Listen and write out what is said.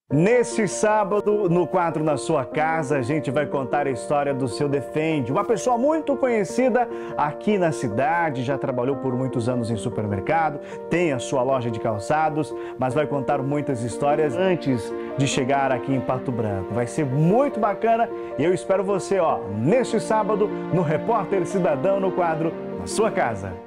Neste sábado, no quadro Na Sua Casa, a gente vai contar a história do Seu Defende, uma pessoa muito conhecida aqui na cidade, já trabalhou por muitos anos em supermercado, tem a sua loja de calçados, mas vai contar muitas histórias antes de chegar aqui em Pato Branco. Vai ser muito bacana e eu espero você, neste sábado, no Repórter Cidadão, no quadro Na Sua Casa.